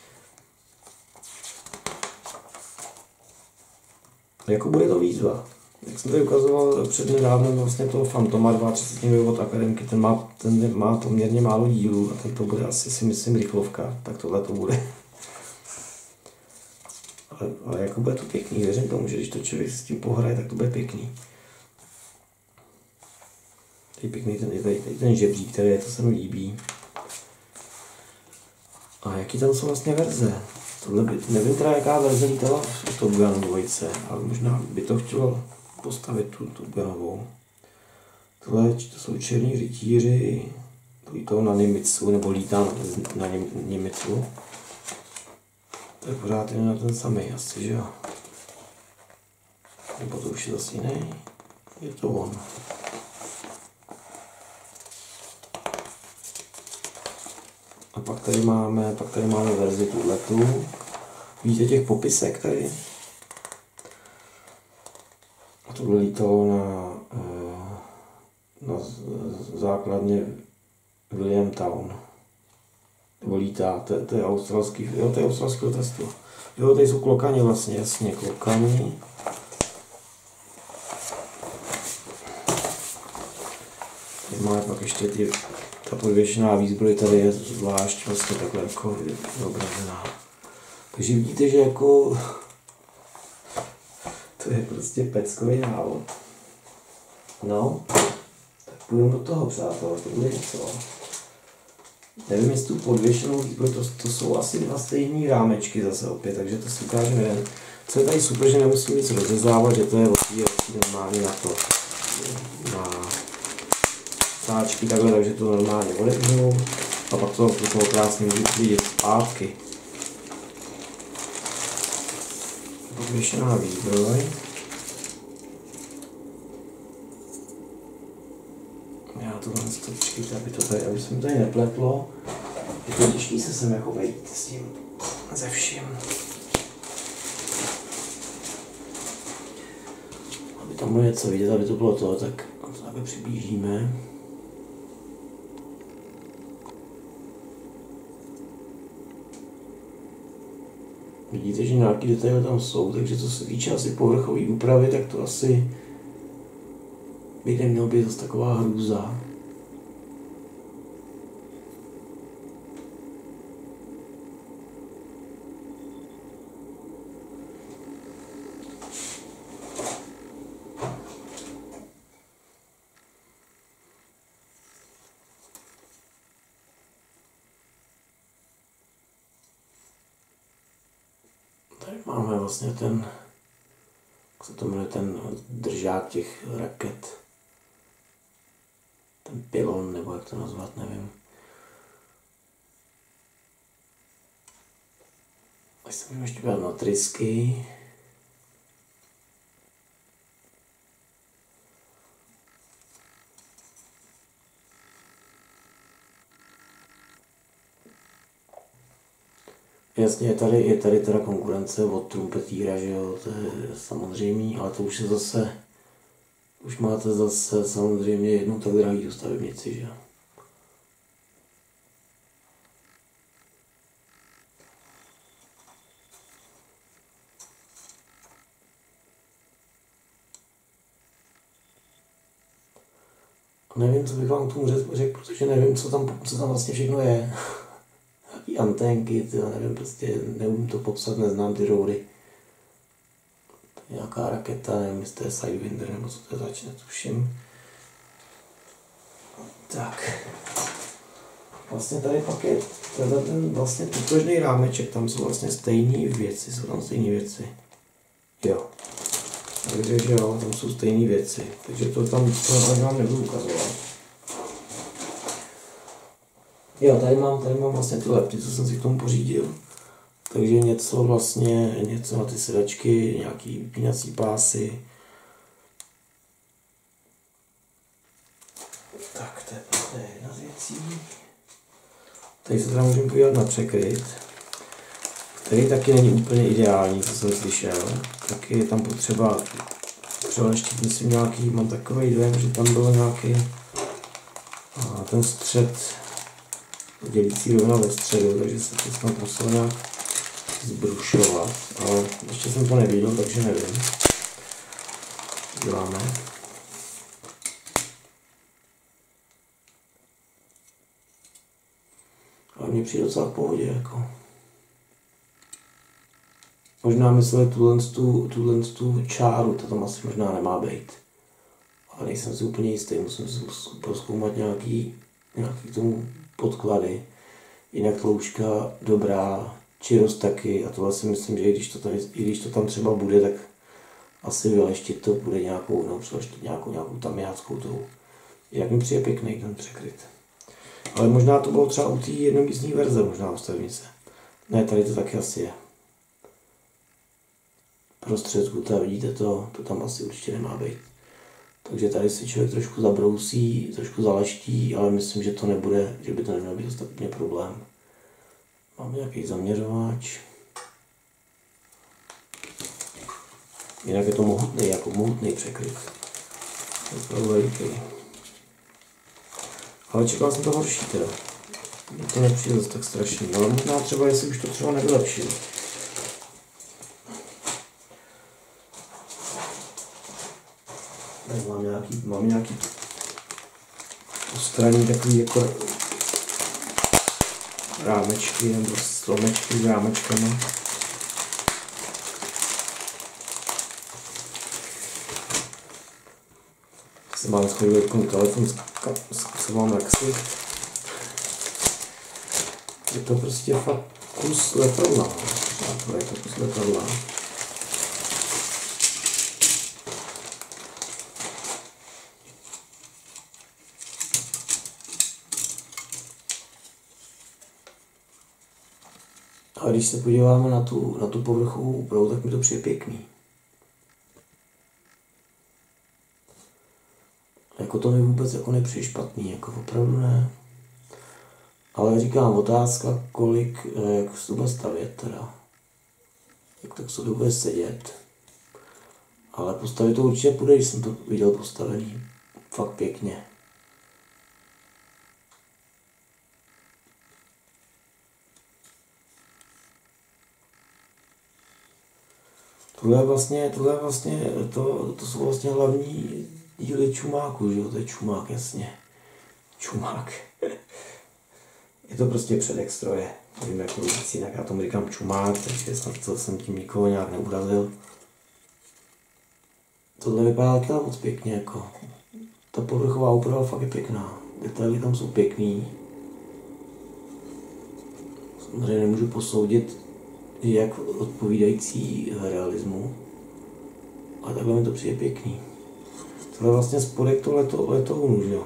Jako bude to výzva. Jak jsem tady ukazoval před nedávnem vlastně toho Fantoma 32 od Akademky, ten má poměrně málo dílů a ten to bude asi si myslím rychlovka, tak tohle to bude. Ale jako bude to pěkný, věřím tomu, že když to člověk s tím pohraje, tak to bude pěkný. Tady pěkný ten žebřík, který je, to se mi líbí. A jaký tam jsou vlastně verze? Nevím teda, jaká verze lítala v Top Gunu 2, ale možná by to chtělo postavit tu Gunovou. Tohle to jsou černí rytíři, to lítou na Nimitsu, nebo lítá na Nimitsu. To je pořád jen na ten samý asi, že jo? Nebo to už je zase jiný? Je to on. A pak tady máme verzi tuhletu. Vidíte těch popisek tady? A tohle lítalo na základně Williamtown. Nebo lítá, to je australský, jo, to je australský letectvo. Jo, tady jsou klokani vlastně, jasně, klokani. Tady máme pak ještě ta podvěšená výzbroj tady je zvlášť vlastně takhle jako zobrazená. Takže vidíte, že jako to je prostě peckový návod. No, tak půjdeme do toho, přátelé, to bude něco. Nevím, jestli tu podvěšenou výzbroj, to jsou asi dva stejný rámečky zase opět, takže to si ukážeme jeden. Co je tady super, že nemusím nic rozezávat, že to je otvírací normálně na to, na sáčky takhle, takže to normálně odepnu a pak to krásně můžu vidět zpátky. Podvěšená výzbroj. Já to mám počkejte, aby se mi tady nepletlo. Je to těžký se sem jako vejít s tím ze vším. Aby tam bylo něco vidět, aby to bylo to, tak to přiblížíme. Vidíte, že nějaký detaily tam jsou, takže co se týče asi povrchové úpravy, tak to asi by nemělo být zase taková hrůza. Tady máme vlastně ten, jak se to jmenuje, ten držák těch raket. Ten pylon, nebo jak to nazvat, nevím. Teď se můžeme ještě podívat na trysky. Jasně, je tady teda konkurence od trumpetíra, že jo, to je samozřejmý, ale to už je zase, už máte zase samozřejmě jednu tak drahý stavebnici, že jo. Nevím, co bych vám k tomu řekl, protože nevím, co tam vlastně všechno je. Jaký anténky, nevím, prostě neumím to popsat, neznám ty roury. Nějaká raketa, nevím, jestli to je Sidewinder, nebo co to je zač, netuším. Tak. Vlastně tady pak je ten vlastně totožný rámeček, tam jsou vlastně stejné věci, Jo. Takže jo, tam jsou stejné věci, takže to tam vám nebudu ukazovat. Jo, tady mám vlastně ty lepky, co jsem si k tomu pořídil. Takže něco na ty sedačky, nějaký vypínací pásy. Tak, to je jedna z věcí. Tady se teda můžeme podívat na překryt, který taky není úplně ideální, co jsem slyšel. Taky je tam potřeba ještě myslím nějaký, mám takový dojem, že tam byl nějaký ten střed, dělící rovna ve středu, takže se to snad muselo nějak zbrušovat, ale ještě jsem to neviděl, takže nevím. Děláme. Ale mně přijde docela v pohodě, jako. Možná mysleli tuhle čáru, to tam asi možná nemá být. Ale nejsem si úplně jistý, musím si prozkoumat nějaký k tomu podklady. Jinak tloušťka dobrá, čirost taky, a tohle si myslím, že i když to tam třeba bude, tak asi vyleštit to bude přeleštit nějakou tamiáckou tou. Jak mi přijde pěkný ten překryt. Ale možná to bylo třeba u té jednomístní verze, možná u stavnice. Ne, tady to taky asi je. Prostředku, vidíte to tam asi určitě nemá být. Takže tady si člověk trošku zabrousí, trošku zaleští, ale myslím, že by to nemělo být dostatečně problém. Máme nějaký zaměřováč. Jinak je to mohutný překryt. Je opravdu veliký. Ale čekal jsem to horší teda. Mně to nepřijde zase tak strašný, ale možná třeba, jestli už to třeba nevylepšil. Tady mám nějaký postraní takový jako rámečky nebo slomečky s rámečkama. Se mám schodil telefon, se mám raxit. Je to prostě fakt kus letadla. Je to kus letadla. A když se podíváme na tu povrchovou úpravu, tak mi to přijde pěkný. Jako to mi vůbec jako nepřijde špatný, jako opravdu ne. Ale říkám, otázka, jak se to bude stavět teda. Jak tak se to bude sedět. Ale postavit to určitě půjde, když jsem to viděl postavený. Fakt pěkně. To jsou vlastně hlavní díly čumáku, že jo, to je čumák, jasně. Čumák. Je to prostě předek stroje, nevím jak to říct jinak, já tomu říkám čumák, takže snad jsem tím nikoho nějak neurazil. Tohle vypadá taky moc pěkně, jako. Ta povrchová úprava fakt je pěkná, detaily tam jsou pěkný. Samozřejmě nemůžu posoudit, jak odpovídající realismu, ale takhle mi to přijde pěkný. Tohle vlastně spodek to letounu, že jo.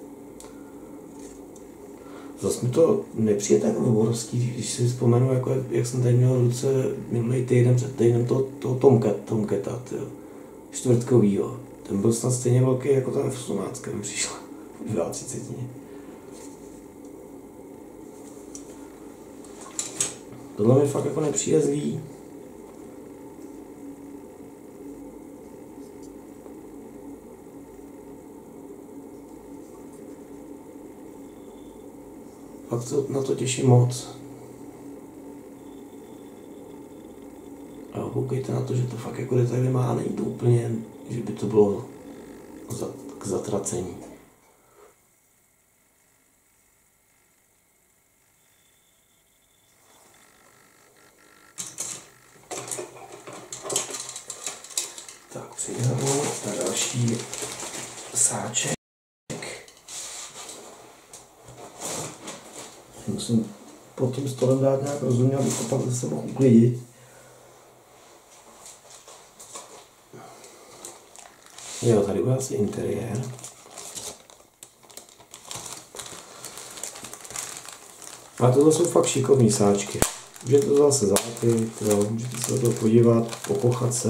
Zase mi to nepřijde tak obrovský, když si vzpomenu, jako jak jsem tady měl v ruce minulý týden, před týdnem toho Tomcata, čtvrtkovýho. Ten byl snad stejně velký jako ta F-18, mi přišla v 32. Tohle mi fakt jako nepřijde zlý. Fakt to na to těším moc. A koukejte na to, že to fakt jako detaily má, není to úplně, že by to bylo k zatracení. Přihrnu na další sáček. Musím pod tím stolem dát nějak rozumně, abych to pak zase mohl uklidit. Jo, tady bude asi interiér. A tohle jsou fakt šikovní sáčky. Můžete to zase zalepit, můžete se na to podívat, pokochat se.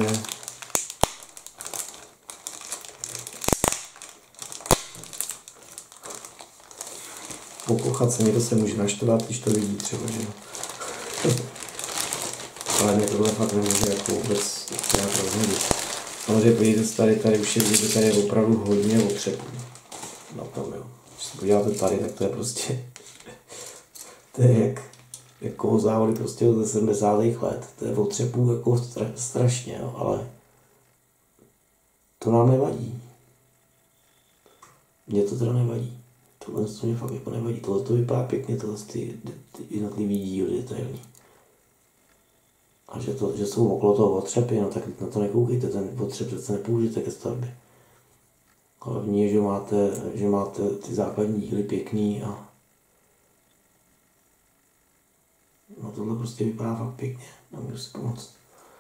Pokochat se, někdo se může naštvat, když to vidí třeba, že jo. Ale mě tohle fakt nemůže jako vůbec nějak rozhodit. Samozřejmě podívejte se tady už je vidět, tady je opravdu hodně otřepů. Na tom, jo. Když se podíváte tady, tak to je prostě, to je jak koho závody prostě ze 70. let. To je otřepů jako strašně, jo, ale to nám nevadí. Mně to teda nevadí. Tohle to mě fakt jako nevadí. Tohle to vypadá pěkně, tohle ty jednotlivý díly detailní. A že jsou okolo toho otřepy, no tak na to nekoukejte, ten otřep přece nepoužijete ke stavbě. Hlavní je, že máte ty základní díly pěkný a no tohle prostě vypadá fakt pěkně, nemůžu si pomoct.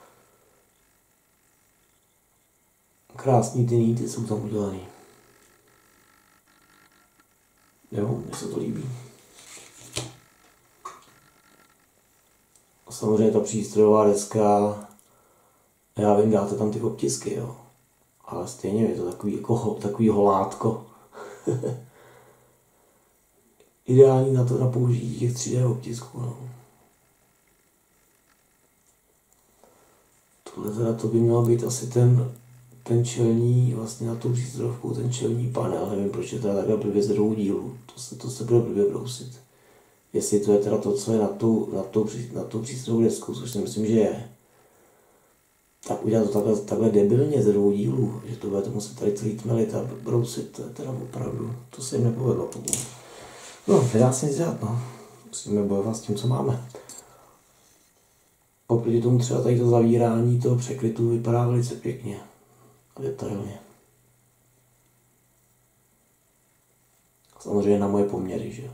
Krásný ty nýty jsou tam udělaný. Jo, mně se to líbí. Samozřejmě ta přístrojová deska, já vím, dáte tam ty obtisky, jo. Ale stejně je to takový holátko. Ideální na použití těch 3D obtisků, no. Tohle teda to by mělo být asi ten čelní, vlastně na tu přístrojovku, ten čelní panel, nevím, proč je teda takhle blbě z druhou dílu, to se bude blbě brousit. Jestli to je teda to, co je na tu přístrojovou desku, což si myslím, že je, tak udělat to takhle debilně z druhou dílu, že to budete muset tady celý tmelit a brousit, to je teda opravdu, to se jim nepovedlo. No, nedá se nic dělat, no. Musíme bojovat s tím, co máme. Oproti tomu třeba tady to zavírání toho překrytu vypadá velice pěkně a detailně. Samozřejmě na moje poměry, že jo.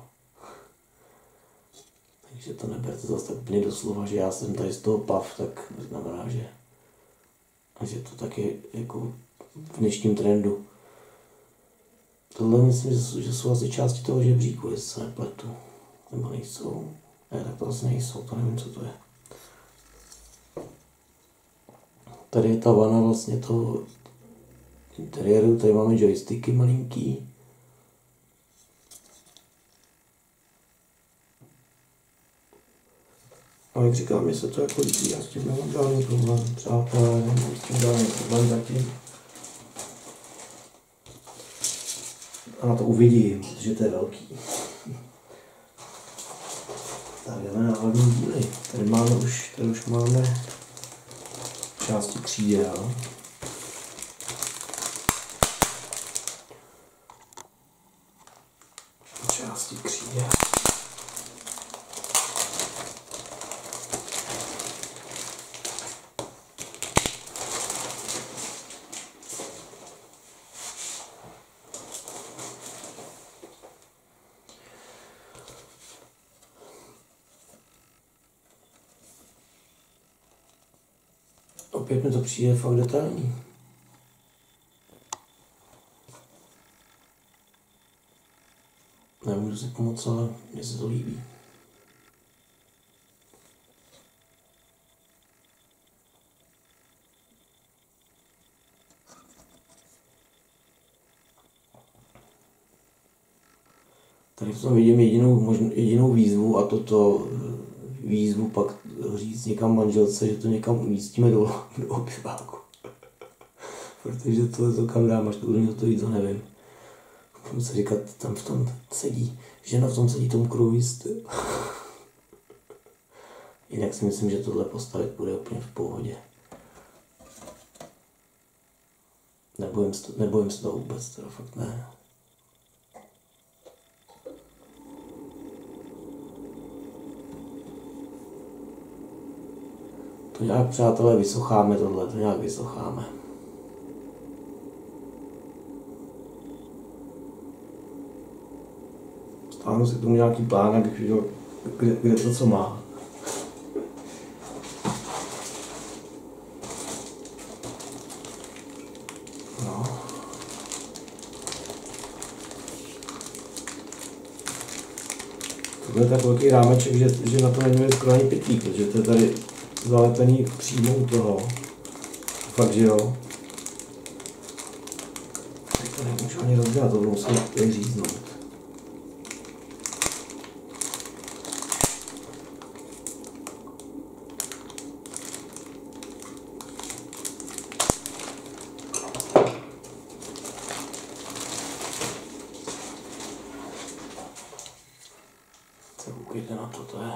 Takže to neberte zase tak úplně doslova, že já jsem tady z toho pav, tak neznamená, že to tak je jako v dnešním trendu. Tohle myslím, že jsou asi části toho žebříku, jestli se nepletu. Nebo nejsou. Ne, tak to asi nejsou, to nevím, co to je. Tady je ta vana vlastně toho interiéru, tady máme joysticky malinký. A jak říkám, mně se to jako líbí, já s tím nemám žádný problém, přátelé, nemám s tím žádný problém zatím. A na to uvidím, že to je velký. Tak jdeme na hlavní díly. Tady už máme části křídel. Části křídel. Opět mi to přijde fakt detailní. Nemůžu si pomoct, ale mně se to líbí. Tady v tom vidím jedinou výzvu a toto výzvu pak říct někam manželce, že to někam umístíme do obyváku. Protože to kam dám, až to budu to jít, to nevím. Můžu se říkat, tam v tom sedí, žena v tom sedí Tom Cruise. Jinak si myslím, že tohle postavit bude úplně v pohodě. Nebojím se toho vůbec, teda fakt ne. To nějak, přátelé, vysocháme tohle, to nějak vysocháme. Stáhnu si k tomu nějaký plán, abych viděl, kde to co má. No. Tohle je tak velký rámeček, že na to není skoro ani pytlík, protože to je tady zalepený přímo u toho. Fakt, že jo. Tak to nemůžu ani rozdělat, to musím tady říznout. Koukejte na to, to je.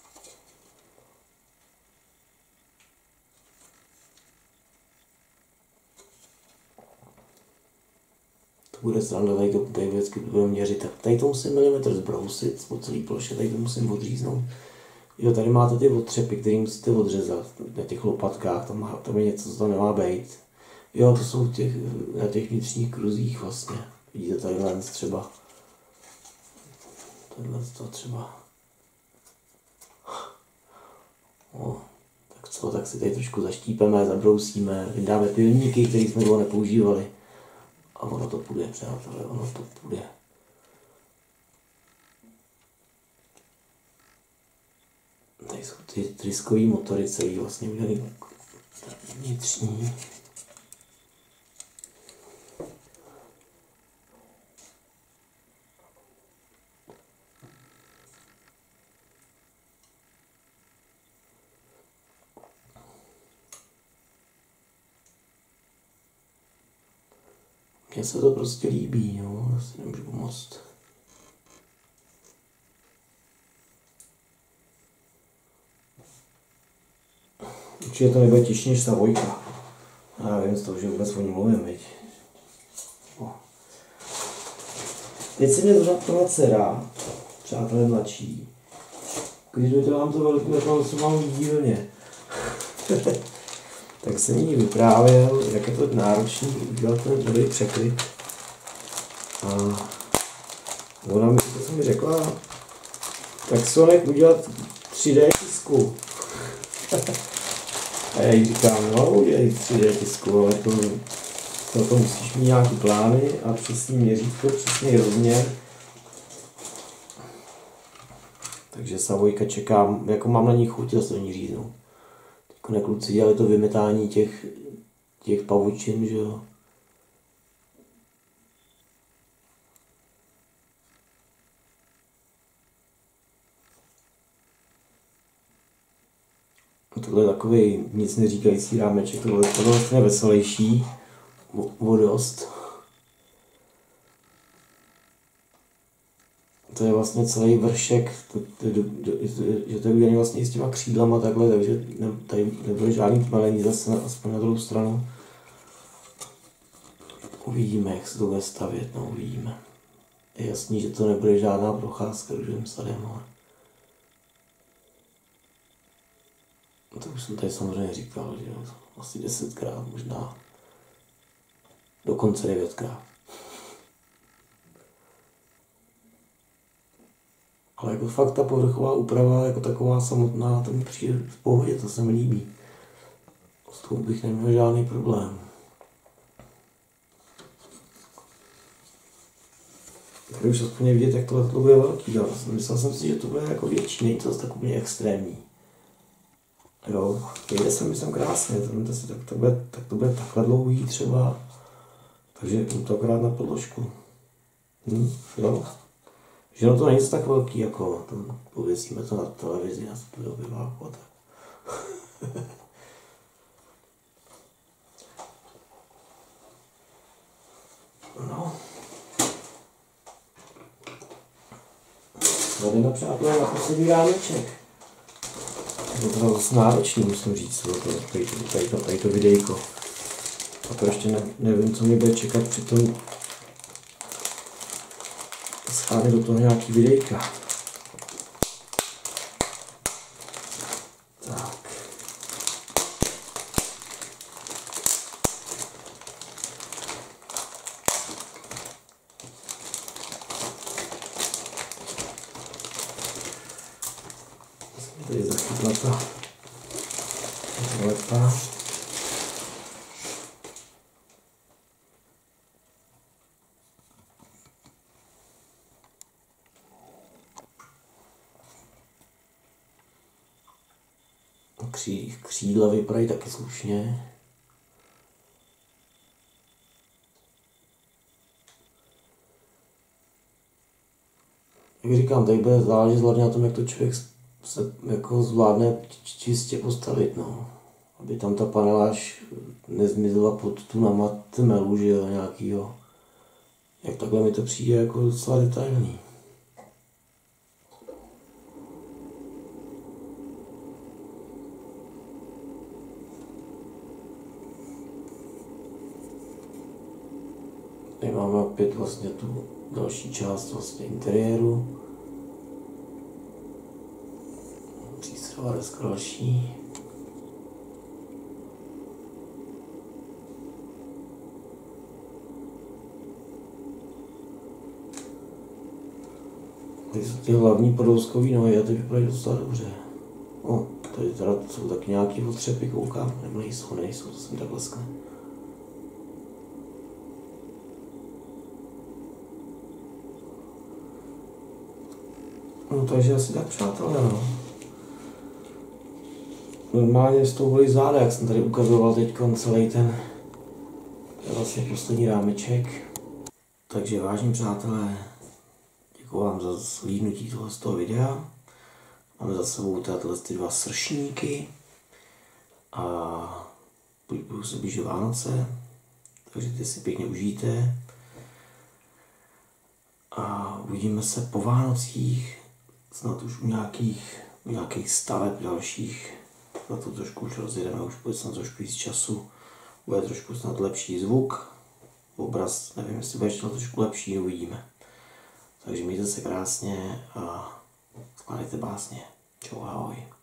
To bude sranda, tady vždycky budu měřit. Tak tady to musím milimetr zbrousit po celé ploše, tady to musím odříznout. Jo, tady máte ty otřepy, které musíte odřezat na těch lopatkách, tam je něco, co tam nemá být. Jo, to jsou na těch vnitřních kruzích vlastně. Vidíte tadyhle třeba. Tohle to třeba. No, tak co, tak si tady trošku zaštípeme, zabrousíme, vydáme pilníky, které jsme dlouho nepoužívali. A ono to půjde, přátelé, ono to půjde. Tady jsou ty tryskové motory celý vlastně udělaný vnitřní. Mně se to prostě líbí, jo, já si nemůžu pomoct. Určitě to nebude těžší než Savojka. Já vím z toho, že vůbec o ní mluvím, viď. Teď se mě zrovna dcera, přátelé mladší. Když udělám to velký metal, co mám v dílně. Tak jsem jí vyprávěl, jak je to náročný udělat ten dobrý překryt. A ona mi, to jsem mi řekla, tak si ho nech udělat 3D tisku. A já jí říkám, no udělej 3D tisku, ale to musíš mít nějaký plány a přesný měřítko, přesný rozměr. Takže Savojka čekám, jako mám na ní chuť, zase ní říznout. Teďko kluci dělali to vymetání těch pavučin, že jo. Tohle je takový nic neříkající rámeček, tohle je veselější, o dost. To je vlastně celý vršek, že to je udělané vlastně i s těma křídlama takhle, takže tady nebude žádný tmelení zase, aspoň na druhou stranu. Uvidíme, jak se to bude stavět, no uvidíme. Je jasný, že to nebude žádná procházka růžovým sadem, ale to už jsem tady samozřejmě říkal, že asi 10krát, možná dokonce 9krát. Ale jako fakt ta povrchová úprava jako taková samotná, to mi přijde v pohodě, to se mi líbí. S tou bych neměl žádný problém. Tady už aspoň vidět, jak tohle bude velký. Myslel jsem si, že to bude jako větší, není to zase tak úplně extrémní. Jo, jde se mi sem krásně, tak to bude takhle dlouhý třeba. Takže to akorát na podložku. Jo. Že no to není tak velký, jako to pověsíme to na televizi a se to vyváku a tak. No. Jdeme, přátelé, na poslední rámeček. Je to zase náročný, musím říct, tady to videjko. A to ještě nevím, co mě bude čekat při tom scházet do toho nějaký videjka. Tak. na to lepa. Křídla vypadají taky slušně. Jak říkám, tady bude záležet hlavně na tom, jak to člověk se jako zvládne čistě postavit, no. Aby tam ta paneláž nezmizela pod tu namatmelu, že jo, nějakýho. Jak takhle mi to přijde jako docela detailní. Tady máme opět vlastně tu další část vlastně interiéru. Přístrojová deska další. Tady jsou ty hlavní podlouzkový nohy a ty vypadají docela dobře. O, tady teda jsou taky nějaký otřepy, koukám, nebo nejsou, to jsem tak leskne. No takže asi tak, přátelé, no. Normálně s tou byly záda, jak jsem tady ukazoval teď celý ten, to je vlastně poslední rámeček. Takže vážení přátelé, děkuji vám za zhlídnutí z toho videa. Máme za sebou tyhle ty dva sršníky a budou se blížit Vánoce, takže ty si pěkně užijte. A uvidíme se po Vánocích, snad už u nějakých staveb dalších. Za to trošku už rozjedeme, už bude snad trošku víc času, bude trošku snad lepší zvuk, obraz, nevím, jestli bude ještě trošku lepší, uvidíme. Takže mějte se krásně a skládejte básně. Čau, ahoj.